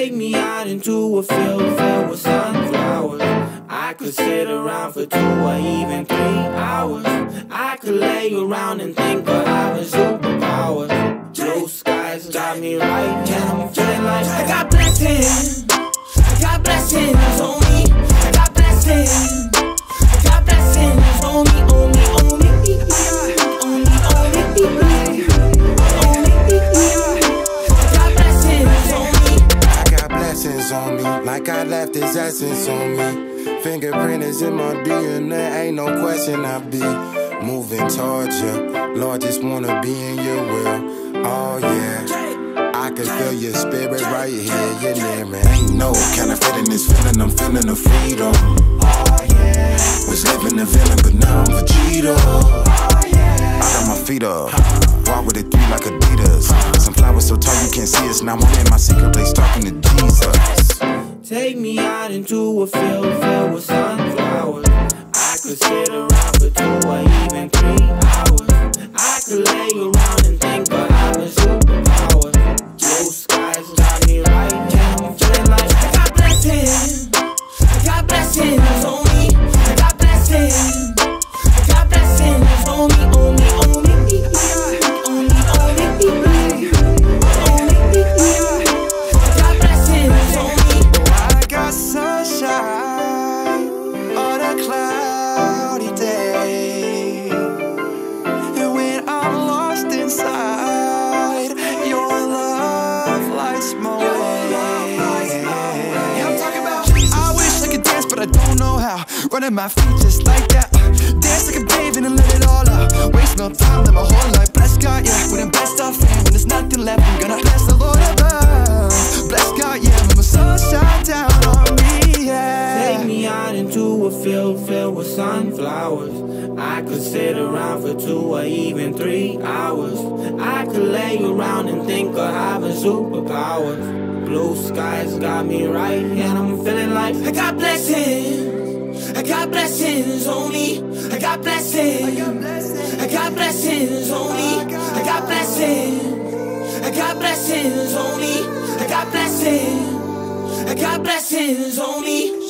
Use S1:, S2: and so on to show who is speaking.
S1: Take me out into a field filled with sunflowers. I could sit around for 2 or even 3 hours. I could lay around and think of having superpowers. Blue skies got me right, and I'm feeling like I got blessings. I got blessings on me. I got blessings. I got blessings on me, on me, on me. On me, on me. On me. I got blessings on me.
S2: I got blessings on me, like I left His essence on me. Fingerprint is in my DNA, ain't no question I be moving towards you. Lord, just wanna be in your will. Oh yeah, I can feel your spirit right here, you're near me. Ain't no counterfeiting this feeling, I'm feeling the freedom. Oh yeah, was living the villain, but now I'm Vito. Oh yeah, I got my feet up, walk with it 3 like Adidas. Some flowers so tall you can't see us, now I'm in my secret place talking to Jesus.
S1: Take me out into a field filled with sunflowers. I could sit around for 2 or even 3 hours. I could lay around and think of having superpowers. Blue skies got me right, and I'm feeling like I got blessings. I got blessings on me. I got blessings. I got blessings on me, on me, on me. On me, on me. On me. I got blessings on me.
S3: I got sunshine on a cloudy day, and when I'm lost inside, your love lights my way. Yeah, I'm talking about I wish I could dance, but I don't know how. Running my feet just like that. Dance like a baby and let it all out. Waste no time, live my whole life. Bless God, yeah. When I'm blessed off and when there's nothing left, I'm gonna bless the Lord above. Bless God, yeah. When my sun shine down on me, yeah.
S1: Take me out into a field filled with sunflowers. I could sit around for 2 or even 3 hours. I could lay around and think of having superpowers. Blue skies got me right, and I'm feeling like I got blessings. I got blessings on me. I got blessings. I got blessings on me. I got blessings. I got blessings on me. I got blessings. I got blessings on me.